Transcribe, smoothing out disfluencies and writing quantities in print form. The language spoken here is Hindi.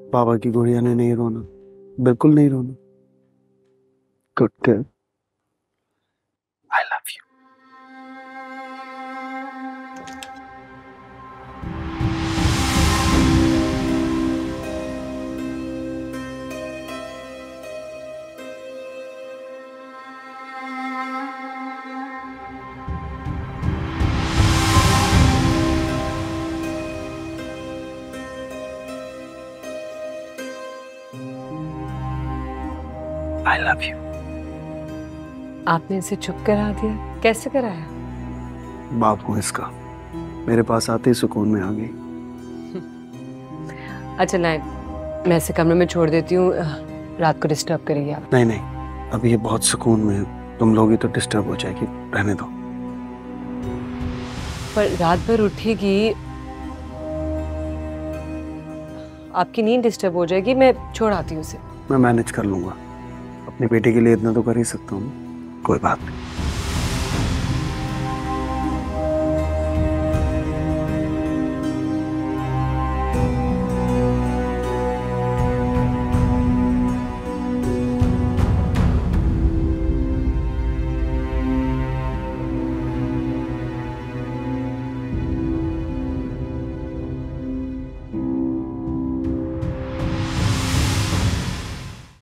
बाबा की गुड़िया ने नहीं रोना, बिल्कुल नहीं रोना। Good girl, I love you. I love you. आपने इसे चुप करा दिया? कैसे कराया? बाप हूँ इसका, मेरे पास आते ही सुकून में आ गई। अच्छा लाए, मैं इसे कमरे में छोड़ देती हूँ, रात को डिस्टर्ब करेंगे आप। नहीं नहीं, अभी ये बहुत सुकून में है, तुम लोग ही तो डिस्टर्ब हो जाएगी, रहने दो। पर रात भर उठेगी, आपकी नींद डिस्टर्ब हो जाएगी। मैं छोड़ आती हूँ उसे। मैं मैनेज कर लूंगा, अपनी बेटी के लिए इतना तो कर ही सकता हूँ, कोई बात नहीं।